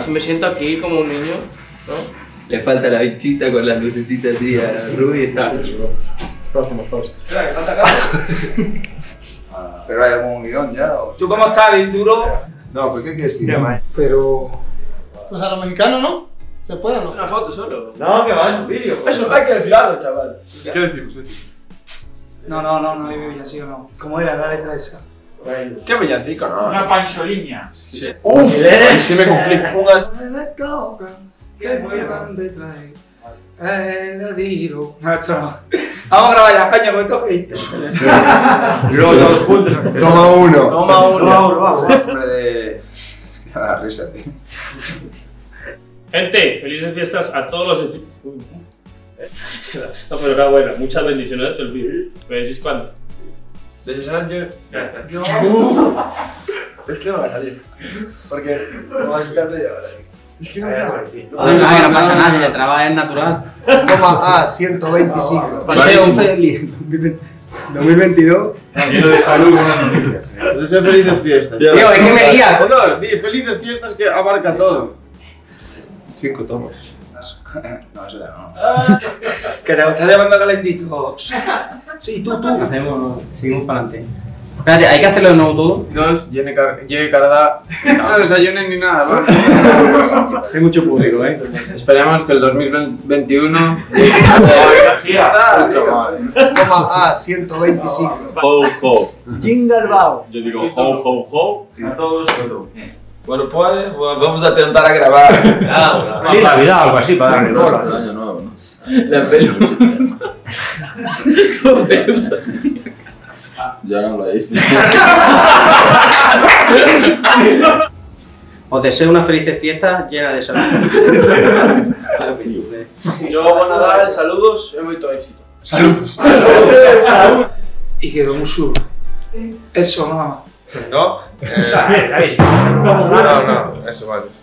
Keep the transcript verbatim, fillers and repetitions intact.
Si me siento aquí como un niño, ¿no? Le falta la bichita con las lucecitas así a Ruby y está. Próximo, próximo. Espera, que falta acá. ¿Pero hay algún guión ya? O... ¿Tú cómo estás, Vinturo? No, ¿por qué quieres ir? Pero... Pues a lo mexicano, ¿no? ¿Se puede o no? Una foto solo. No, que va, es un vídeo. Eso, hay que decir algo, chaval. ¿Qué decimos? No, no, no, no hay villancico, no. ¿Cómo era la letra esa? ¿Qué villancico, no? Una pancholiña. Sí. Uf, ahí sí me complica. Unas... Que muevan detrás. El adido. No, chaval. Vamos a grabar ya, caña, con esto que... Los dos juntos. Toma uno. Toma uno. Hombre de... Es que da risa, tío. Gente, felices fiestas a todos los... Uy, no, pero enhorabuena, muchas bendiciones de el vídeo. ¿Me decís cuándo? Desde Sánchez... No. Es que no va a salir. Porque no va a estar media hora. Es que no va a salir. Ah, no pasa nada, si el trabajo es natural. Toma A, ciento veinticinco. Paseo feliz. dos mil veintidós. Lleno de salud, buenas noticias. Entonces, felices fiestas. Tío, es que me lía. No, di, felices fiestas que abarca todo. Cinco tomas. No, eso ya no. Que te está llamando calentito. Sí, tú, tú. Hacemos, seguimos para adelante. Espérate, hay que hacerlo de nuevo todo. Dos, llegue, car llegue Canadá. No desayunen ni nada, ¿vale? Hay mucho público, ¿eh? Esperemos que el dos mil veintiuno... Toma A, ciento veinticinco. Ho, ho. Jingle Bao. Yo digo ho, ho, ho. Y a todos, todo. Bueno, pues, pues vamos a intentar a grabar. Feliz Navidad o algo así para darle bola. Año nuevo, ¿no? La pelusa. Tu pelusa. Ya no lo hice. Os deseo una feliz fiesta llena de salud. Yo, bon Nadal, saludos e moito éxito. Saludos. Salud. Y quedó un sur. Eso, nada más. ¿No? Eh, ¿Sabes? ¿Sabes? no, no, eso vale.